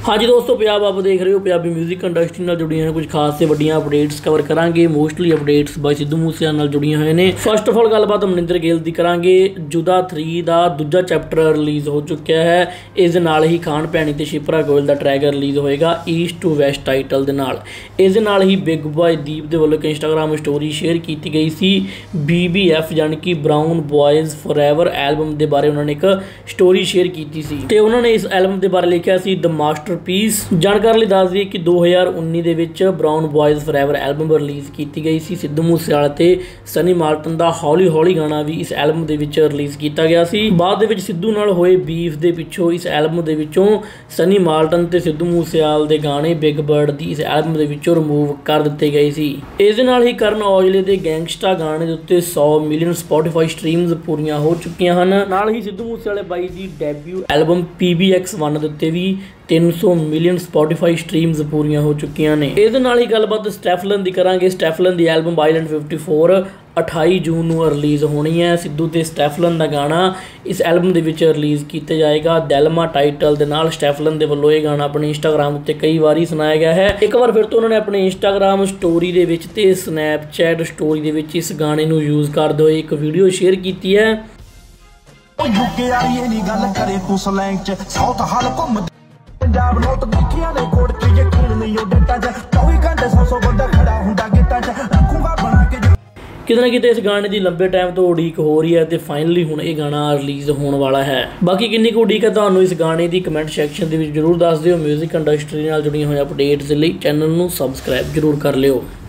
हाँ जी दोस्तों, पंजाब आप देख रहे हो। पंजाबी म्यूजिक इंडस्ट्री नाल जुड़ियां हैं कुछ खास से वड्डियां अपडेट्स कवर करांगे। मोस्टली अपडेट्स बाय सिद्धू मूसेवाले नाल जुड़ियां हुई ने। फस्ट ऑफ ऑल गलबात अमरिंदर गिल दी करांगे। जुदा 3 का दूजा चैप्टर रिलीज़ हो चुका है। इस दे नाल ही खान भैनी ते शिप्रा गोयल का ट्रैक रिलीज़ होएगा ईस्ट टू वैसट टाइटल दे नाल। इस दे नाल ही बिग बॉय दीप दे वल्लों एक इंस्टाग्राम स्टोरी शेयर की गई सी। BBF यानी कि ब्राउन बॉयज़ फॉरएवर एल्बम के बारे उन्होंने एक स्टोरी शेयर की सी ते उन्होंने इस एल्बम के बारे लिखा सी द मास्टर पीस। जानकारी लिए दस दी कि 2019 ਦੇ ਵਿੱਚ Brown Boys Forever album release की गई सी। सिद्धू मूसेवाले ते सनी माल्टन का हौली हौली गाना भी इस एल्बम के विच रिलीज़ किया गया सी। बाद दे विच सिद्धू नाल होए बीफ के पिछों इस एल्बम के विचों सनी माल्टन ते सिद्धू मूसेवाले के गाने बिग बर्ड की इस एल्बम के विचों रिमूव कर दिते गए सी। इस दे नाल ही करण औजले के गैंगस्टा गाने के उत्ते 100 मिलियन स्पॉटिफाई स्ट्रीम्स पूरीਆਂ हो चुकियां ਹਨ। नाल ही सिद्धू मूसेवाले बाई की डेब्यू एल्बम PBX1 ਦੇ ਉੱਤੇ भी 300 मिलियन स्पॉटिफाई स्ट्रीम्स पूरीਆਂ हो चुकियां ने। इस नाल ही गलबात स्टैफलन की करांगे। स्टैफलन की एल्बम आइलैंड 54 28 जून को रिलीज़ होनी है। सिद्धू ते स्टैफलन का गाना इस एल्बम के विच रिलीज़ किया जाएगा दिलमा टाइटल के नाल। स्टैफलन के वल्लों यह गाना अपने इंस्टाग्राम उत्ते कई बार सुनाया गया है। एक बार फिर तो उन्होंने अपने इंस्टाग्राम स्टोरी के विच ते स्नैपचैट स्टोरी के विच इस गाने को यूज़ करते हुए एक वीडियो शेयर की है। पंजाब नोट देखिया ने कोट के यकीन नहीं हो डेटा ज 24 घंटे 100 बंदा खड़ा हुंदा गेटा च रखूंगा बना के किते ना किते इस गाने की लंबे टाइम तो उड़ीक हो रही है तो फाइनली हुण ये गाना रिलीज़ होने वाला है। बाकी किन्नी कुछ उड़ीक है तुहानूं इस गाने की कमेंट सैक्शन के जरूर दस दिओ। म्यूजिक इंडस्ट्री नाल जुड़ियां होई अपडेट्स लई चैनल नूं सबसक्राइब जरूर कर लिओ।